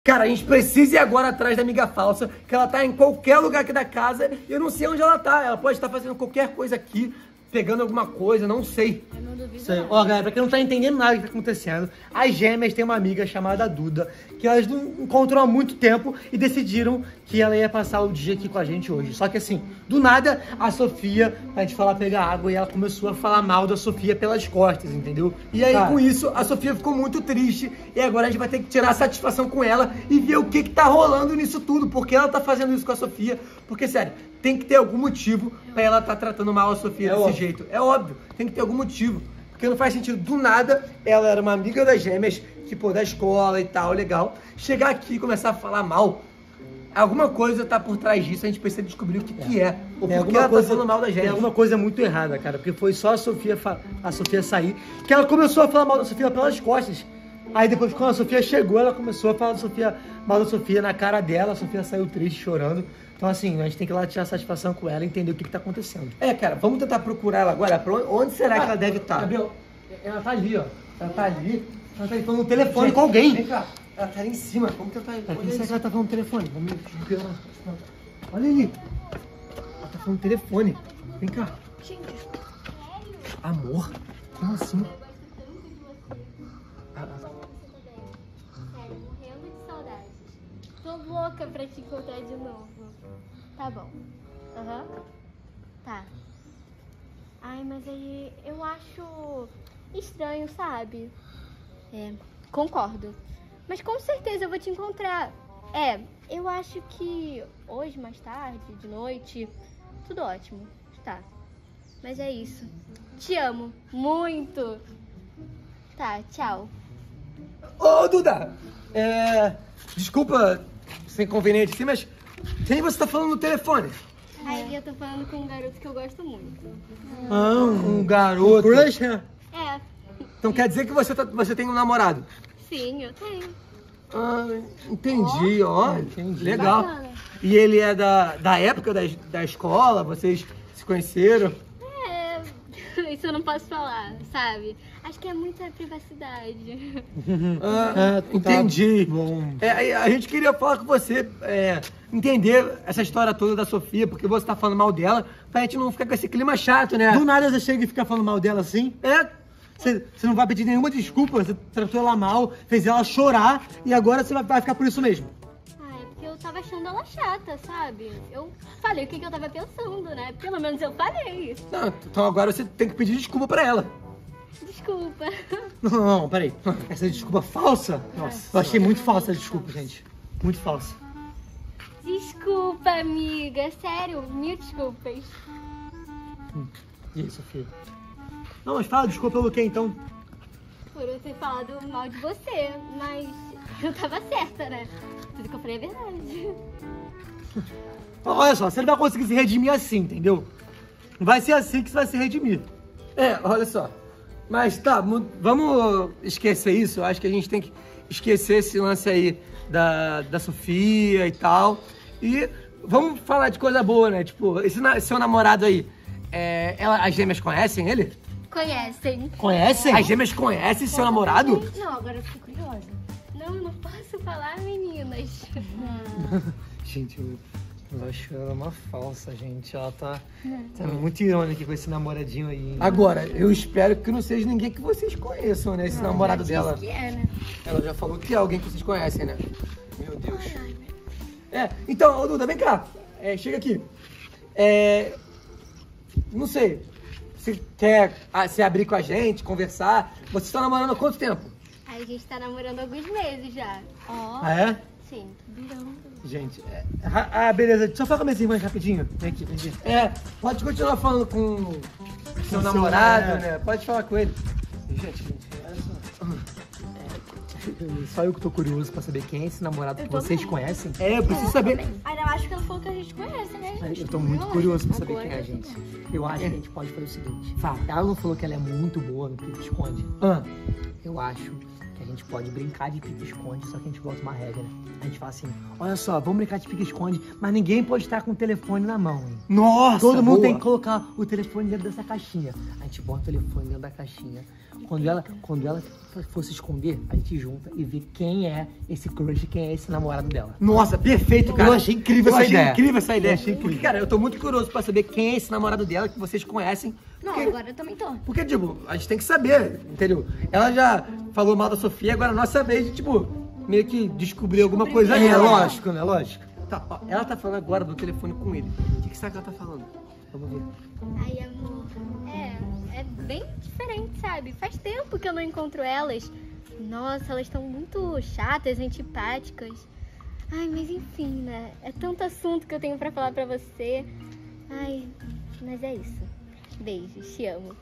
Cara, a gente precisa ir agora atrás da amiga falsa, que ela tá em qualquer lugar aqui da casa e eu não sei onde ela tá. Ela pode estar fazendo qualquer coisa aqui, pegando alguma coisa, não sei. Eu não duvido. Ó, galera, pra quem não tá entendendo nada do que tá acontecendo, as gêmeas têm uma amiga chamada Duda, que elas não encontram há muito tempo e decidiram que ela ia passar o dia aqui com a gente hoje. Só que assim, do nada, a Sofia, a gente falar pegar água, e ela começou a falar mal da Sofia pelas costas, entendeu? E aí, com isso, a Sofia ficou muito triste e agora a gente vai ter que tirar a satisfação com ela e ver o que tá rolando nisso tudo, porque ela tá fazendo isso com a Sofia, porque, sério, tem que ter algum motivo pra ela tá tratando mal a Sofia desse jeito. É óbvio, tem que ter algum motivo. Porque não faz sentido, do nada, ela era uma amiga das gêmeas, tipo, da escola e tal, legal. Chegar aqui e começar a falar mal, alguma coisa tá por trás disso, a gente precisa descobrir o que é. Ou porque ela tá falando mal das gêmeas. Tem alguma coisa muito errada, cara, porque foi só a Sofia sair, que ela começou a falar mal da Sofia pelas costas. Aí depois, quando a Sofia chegou, ela começou a falar mal da Sofia na cara dela, a Sofia saiu triste, chorando. Então, assim, a gente tem que ir lá tirar satisfação com ela e entender o que tá acontecendo. É, cara, vamos tentar procurar ela agora. Onde será que ela deve estar? Gabriel, ela tá ali, ó. Ela tá ali. Ela tá falando no telefone com alguém. Vem cá, ela tá ali em cima. Vamos tentar ir. Quem será que ela tá falando no telefone? Vamos ver lá. Olha ali. Ela tá falando no telefone. Vem cá. Gente, Amor? Como assim? sério, morrendo de saudade. Tô louca pra te encontrar de novo. Tá bom. Aham. Tá. Ai, mas aí eu acho estranho, sabe? É, concordo. Mas com certeza eu vou te encontrar. É, eu acho que hoje, mais tarde, de noite, tudo ótimo. Tá. Mas é isso. Te amo muito. Tá, tchau. Ô, Duda! Desculpa ser inconveniente assim, mas quem você tá falando no telefone? Aí eu tô falando com um garoto que eu gosto muito. Ah, um garoto. Crush? É, Então quer dizer que você tem um namorado? sim, eu tenho. Ah, entendi, ó. Entendi. Legal. Bacana. E ele é da época da escola? Vocês se conheceram? É, isso eu não posso falar, sabe? Acho que é muita privacidade. Entendi. Bom. A gente queria falar com você, entender essa história toda da Sofia, porque você tá falando mal dela, pra gente não ficar com esse clima chato, né? Do nada você chega e fica falando mal dela assim? Você não vai pedir nenhuma desculpa, você tratou ela mal, fez ela chorar e agora você vai ficar por isso mesmo. Ah, é porque eu tava achando ela chata, sabe? Eu falei o que eu tava pensando, né? Pelo menos eu falei. Não, então agora você tem que pedir desculpa pra ela. Desculpa. Não, peraí. Essa desculpa falsa? Nossa, eu achei muito falsa a desculpa, gente. Muito falsa. Desculpa, amiga. Sério, mil desculpas. E aí, Sofia? Não, mas fala desculpa pelo quê, então? Por eu ter falado mal de você, mas eu tava certa, né? Tudo que eu falei é verdade. Olha só, você não vai conseguir se redimir assim, entendeu? Não vai ser assim que você vai se redimir. Olha só. Mas tá, vamos esquecer isso. Eu acho que a gente tem que esquecer esse lance aí da Sofia e tal. E vamos falar de coisa boa, né? Tipo, esse seu namorado aí, as gêmeas conhecem ele? Conhecem? Conhecem? As gêmeas conhecem seu namorado? Não, agora eu fiquei curiosa. Não, eu não posso falar, meninas. Gente, eu acho ela uma falsa, gente. Ela tá muito irônica com esse namoradinho aí. Agora, eu espero que não seja ninguém que vocês conheçam, né? Esse namorado dela. Que é, né? Ela já falou que é alguém que vocês conhecem, né? Meu Deus. Então, ô Duda, vem cá. Chega aqui. Não sei. Você quer se abrir com a gente, conversar? Vocês estão namorando há quanto tempo? A gente tá namorando há alguns meses já. Ó. Ah, é? Sim, durando. Gente, beleza. Só fala com minhas irmãs rapidinho. Vem aqui, vem aqui. Pode continuar falando com seu namorado, né? Pode falar com ele. Gente, olha só. Só eu que tô curioso pra saber quem é esse namorado que vocês conhecem. Eu preciso saber. Ainda acho que ela falou que a gente conhece, né, gente? Eu tô muito curioso pra saber Agora quem é, eu gente. tô. Eu acho que a gente pode fazer o seguinte. Ela não falou que ela é muito boa no que esconde. Eu acho que a gente pode brincar de pique-esconde, só que a gente bota uma regra. A gente fala assim, olha só, vamos brincar de pique-esconde, mas ninguém pode estar com o telefone na mão, hein? Nossa, Todo mundo boa. tem que colocar o telefone dentro dessa caixinha. A gente bota o telefone dentro da caixinha. Quando ela for se esconder, a gente junta e vê quem é esse crush, quem é esse namorado dela. Nossa, perfeito, cara. Eu achei incrível essa ideia. Incrível essa ideia. Eu achei incrível. Porque, cara, eu tô muito curioso pra saber quem é esse namorado dela que vocês conhecem. Não, Porque- agora eu também tô. Porque, tipo, a gente tem que saber, entendeu? Ela já falou mal da Sofia, agora é a nossa vez de, tipo, meio que descobrir alguma coisa É, nela. lógico, né? Lógico. Tá, ó, ela tá falando agora do telefone com ele. O que será que ela tá falando? Vamos ver. Ai, amor, é bem diferente, sabe? Faz tempo que eu não encontro elas. Nossa, elas estão muito chatas, antipáticas. Ai, mas enfim, né? É tanto assunto que eu tenho pra falar pra você. Ai, mas é isso. Beijos, te amo.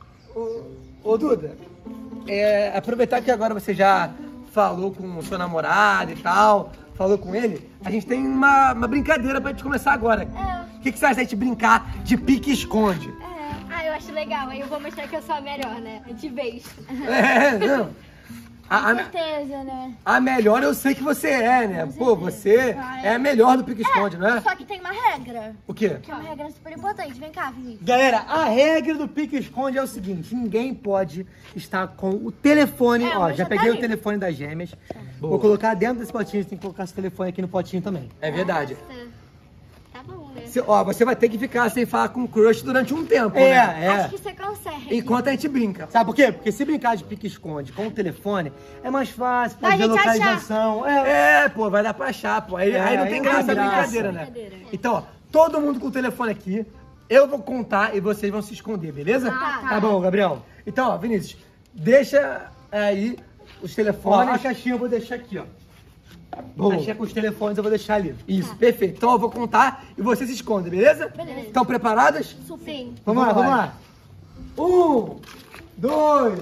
Ô Duda, aproveitar que agora você já falou com o seu namorado e tal, falou com ele, a gente tem uma brincadeira pra gente começar agora. O que você acha da gente brincar de pique-esconde? Ah, eu acho legal. Aí eu vou mostrar que eu sou a melhor, né? De vez. Não. A certeza, né? a melhor eu sei que você é, né? Pô, você é a melhor do pique-esconde, não é? Só que tem uma regra, O quê? que é uma regra super importante. Vem cá, Vinícius. Galera, a regra do pique-esconde é o seguinte, ninguém pode estar com o telefone, ó, mas já já peguei tá o ali. telefone das gêmeas, Boa. vou colocar dentro desse potinho, tem que colocar esse telefone aqui no potinho também. É verdade. Tá bom, né? Você vai ter que ficar sem falar com o crush durante um tempo, né? Acho que você consegue. Enquanto a gente brinca. Sabe por quê? Porque se brincar de pique-esconde com o telefone, é mais fácil, Vai pode ver a gente localização. Pô, vai dar pra achar, pô. Aí não aí tem não graça a tem graça. brincadeira, né? Então, ó, todo mundo com o telefone aqui, eu vou contar e vocês vão se esconder, beleza? Tá. bom, Gabriel. Então, ó, Vinícius, deixa aí os Ó, telefones. a caixinha eu vou deixar aqui, ó. Boa. A caixinha com os telefones eu vou deixar ali. Isso, perfeito. Então eu vou contar e vocês se escondem, beleza? Beleza. Estão preparadas? Sim. Vamos lá, vamos lá. 1, 2,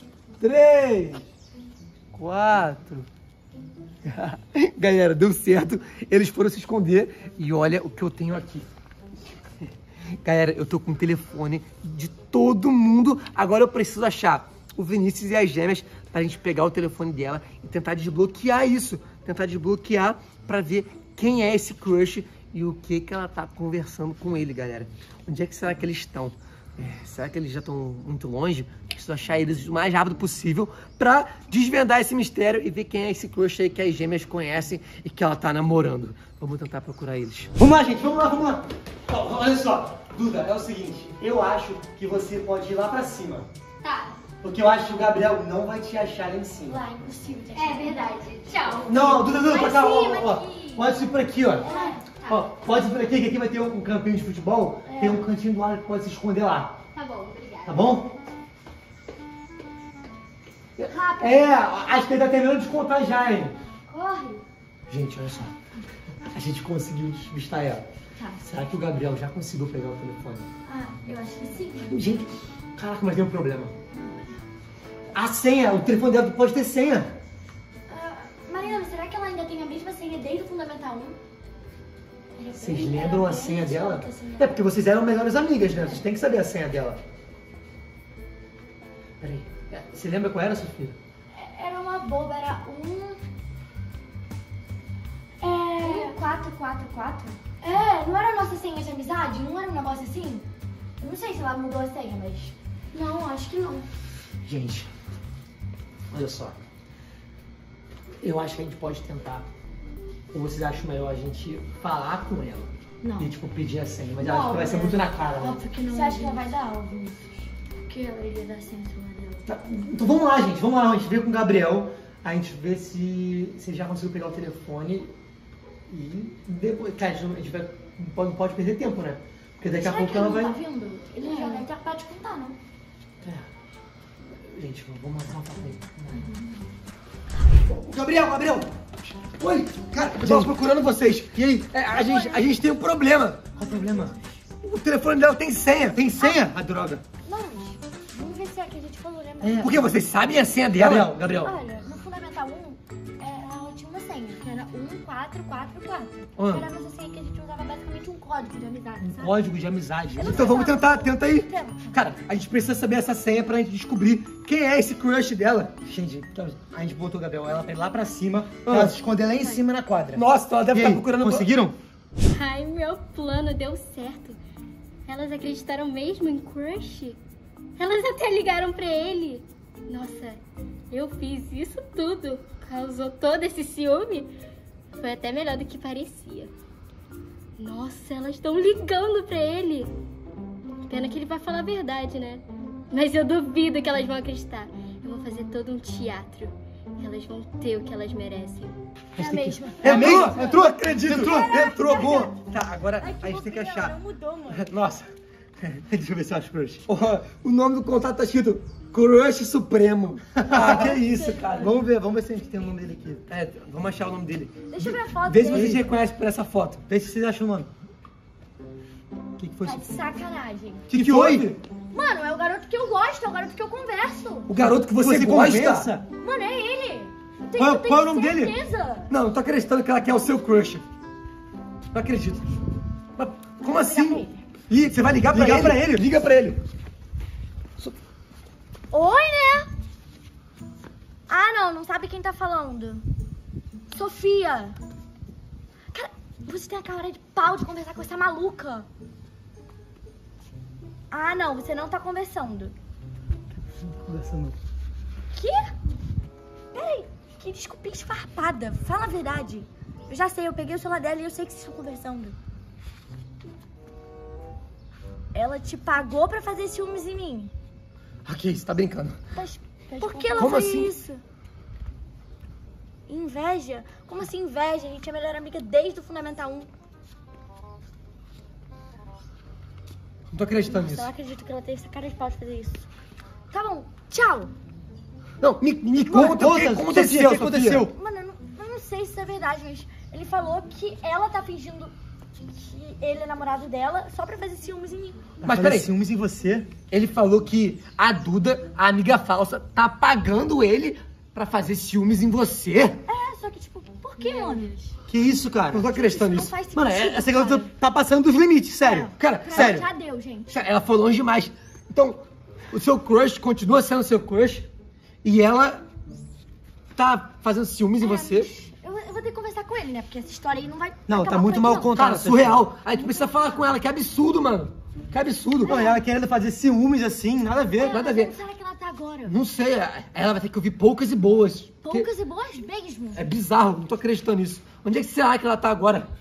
3, 4. Galera, deu certo. Eles foram se esconder e olha o que eu tenho aqui. Galera, eu tô com o telefone de todo mundo. Agora eu preciso achar o Vinícius e as gêmeas pra gente pegar o telefone dela e tentar desbloquear isso. Tentar desbloquear pra ver quem é esse crush e o que ela tá conversando com ele, galera. Onde é que será que eles estão? Será que eles já estão muito longe? Preciso achar eles o mais rápido possível pra desvendar esse mistério e ver quem é esse crush aí que as gêmeas conhecem e que ela tá namorando. Vamos tentar procurar eles. Vamos lá, gente, vamos lá, vamos lá. Ó, olha só, Duda, é o seguinte, eu acho que você pode ir lá pra cima. Tá. Porque eu acho que o Gabriel não vai te achar lá em cima. Lá, impossível. É verdade. Tchau. Não, Duda, pra cá, ó, sim, ó. aqui. Pode ir por aqui, ó. Ó, pode ir por aqui, que aqui vai ter um campinho de futebol. Tem um cantinho do lado que pode se esconder lá. Tá bom, obrigada. Tá bom? Rápido. Acho que ele tá terminando de contar já, hein? Corre. Gente, olha só. A gente conseguiu despistar ela. Tá. Será que o Gabriel já conseguiu pegar o telefone? Ah, eu acho que sim. Gente, caraca, mas tem um problema. A senha, o telefone dela pode ter senha. Mariana, será que ela ainda tem a mesma senha desde o Fundamental 1? Vocês lembram a senha dela? É porque vocês eram melhores amigas, né? Vocês têm que saber a senha dela. Peraí, você lembra qual era, Sofia? Era uma boba, era 444? Não era a nossa senha de amizade? Não era um negócio assim? Eu não sei se ela mudou a senha, mas... Não, acho que não. Gente, olha só. Eu acho que a gente pode tentar. Ou vocês acham melhor a gente falar com ela? Não. E, tipo, pedir a senha. Mas eu acho que vai ser muito na cara, né? Óbvio que não. Você acha que ela vai dar, ó, Vinícius? Porque ela iria dar senha do celular dela. Tá, então vamos lá, gente. Vamos lá. A gente vê com o Gabriel. A gente vê se ele já conseguiu pegar o telefone. E depois... Cara, a gente não pode perder tempo, né? Porque daqui a pouco ela vai... Tá vindo? Ele já deve ter para de contar, não? Gente, vamos marcar uma foto aí. Gabriel! Oi, cara, eu tava procurando vocês. E aí? A gente tem um problema. Qual o problema? O telefone dela tem senha. Tem senha? A droga. Não, vamos ver se é que a gente falou, né? É. Por que vocês sabem a senha dela? Gabriel. Olha, no Fundamental 1, ela tinha uma senha. era 1444. Ah. Era a nossa senha que a gente usava basicamente um código de amizade, sabe? Código de amizade. Eu não Então sei vamos falar. tenta aí. Tenta. Cara, a gente precisa saber essa senha pra gente descobrir quem é esse crush dela. Gente, a gente botou, Gabriel, ela pra ir lá pra cima, ela se esconder lá em cima na quadra. Nossa, então ela deve E estar aí, procurando... conseguiram? Ai, meu plano deu certo. Elas acreditaram mesmo em crush? Elas até ligaram pra ele. Nossa, eu fiz isso tudo. Causou todo esse ciúme. Foi até melhor do que parecia. Nossa, elas estão ligando pra ele. Pena que ele vai falar a verdade, né? Mas eu duvido que elas vão acreditar. Eu vou fazer todo um teatro. Elas vão ter o que elas merecem. É a mesma. É mesmo? Entrou, acredito. Entrou, boa. Tá, agora Ai, que a gente tem que fofinha, achar. não mudou, mano. Nossa. Deixa eu ver se eu acho crush. O nome do contato tá escrito Crush Supremo. Ah, que isso, cara. Vamos ver se a gente tem o nome dele aqui. É, vamos achar o nome dele. Deixa eu ver a foto Vê se dele. vocês reconhecem por essa foto. Vê se vocês acham o nome. O que foi Tá isso? de sacanagem. Que foi? Mano, é o garoto que eu gosto, é o garoto que eu converso. O garoto que você gosta? conversa? Mano, é ele. Qual é o nome dele? certeza. Não, não tô acreditando que ela quer o seu crush. Não acredito. Mas como assim? Ih, você vai ligar pra ele? Liga pra ele. Oi, né? Ah, não sabe quem tá falando. Sofia. Cara, você tem a cara de pau de conversar com essa maluca. Ah, não, você não tá conversando. Conversando. Que? Peraí, que desculpinha esfarrapada. Fala a verdade. Eu já sei, eu peguei o celular dela e eu sei que vocês estão conversando. Ela te pagou pra fazer ciúmes em mim. Ok, você tá brincando. Mas por que ela Como fez assim? isso? Inveja? Como assim inveja? A gente é melhor amiga desde o Fundamental 1. Não tô acreditando Nossa, eu nisso. acredito que ela teve essa cara de pau de fazer isso. Tá bom, tchau. Não, me conta o que aconteceu, o que aconteceu? Mano, eu não sei se isso é verdade, mas ele falou que ela tá fingindo que ele é namorado dela só pra fazer ciúmes em mim. Mas peraí, ciúmes em você. ele falou que a Duda, a amiga falsa, tá pagando ele pra fazer ciúmes em você? É, só que tipo, por que, mano? Que isso, cara? Não tô acreditando Isso nisso. não faz Mano, sentido, essa garota cara. tá passando dos limites, sério. Cara, Pra sério. mim já deu, gente. Ela foi longe demais. Então, o seu crush continua sendo seu crush e ela tá fazendo ciúmes em você. Eu vou ter que conversar com ele, né? Porque essa história aí não vai Não, acabar tá muito por mal aqui, não. contado. Cara, surreal. A gente precisa falar com ela, que absurdo, mano. Que absurdo. Não, ela querendo fazer ciúmes assim, nada a ver. É, nada a mas ver. onde será que ela tá agora? Não sei, ela vai ter que ouvir poucas e boas. Poucas e boas mesmo. É bizarro, não tô acreditando nisso. Onde é que será que ela tá agora?